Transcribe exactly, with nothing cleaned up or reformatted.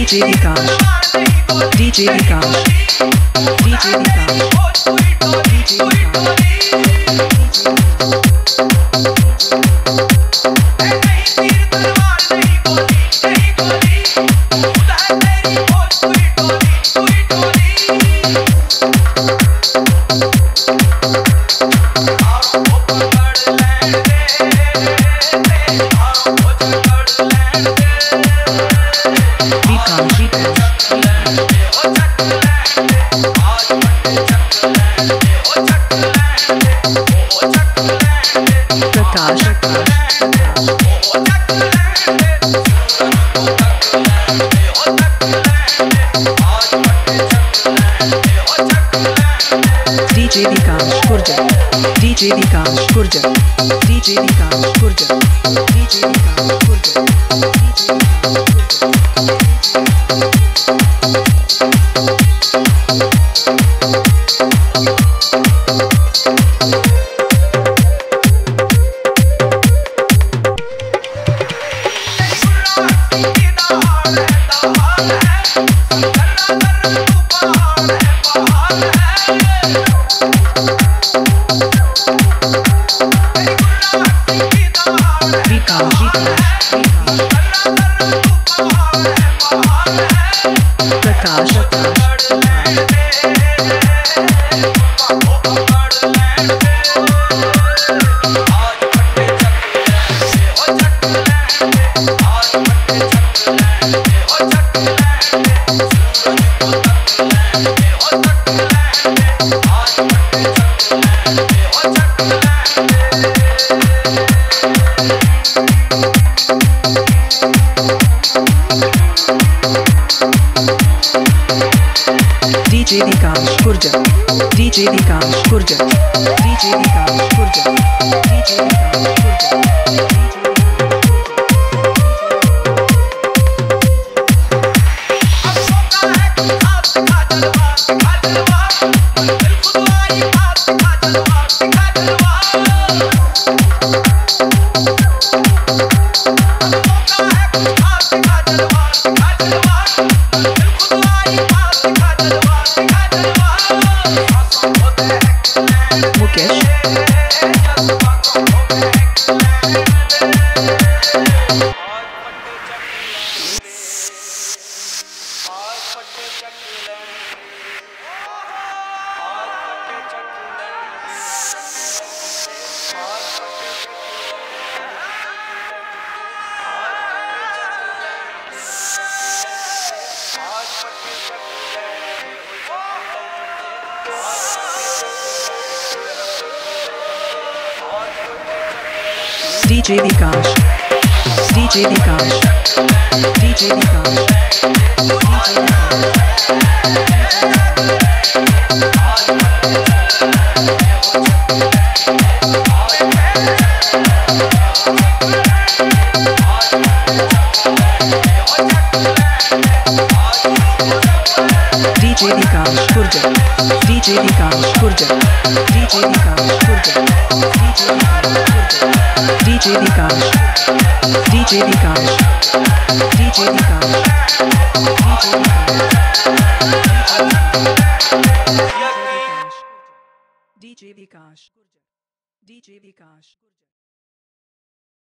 DJ Vikas DJ Vikas DJ Vikas DJ Prakash DJ Vikas Gurjar DJ Vikas Gurjar DJ Vikas Gurjar DJ Vikas Gurjar Prakash DJ Vikas Gurjar DJ Vikas Gurjar DJ Vikas Gurjar DJ Vikas Gurjar Mukesh DJ Vikas DJ Vikas DJ Vikas DJ Vikas Gurjar DJ Vikas Gurjar DJ Vikas Gurjar DJ Vikas DJ Vikas DJ Vikas DJ Vikas DJ Vikas